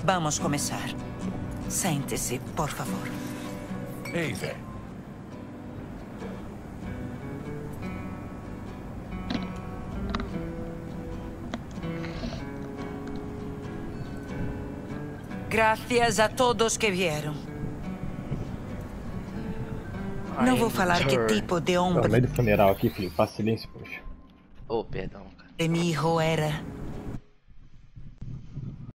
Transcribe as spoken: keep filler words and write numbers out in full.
Vamos começar. Sente-se, por favor. Eivor. Gracias a todos que vieram. Não vou falar que tipo de Tô no homem meio do funeral aqui, filho. Faça silêncio, poxa. Oh, perdão, cara. de mi hijo era,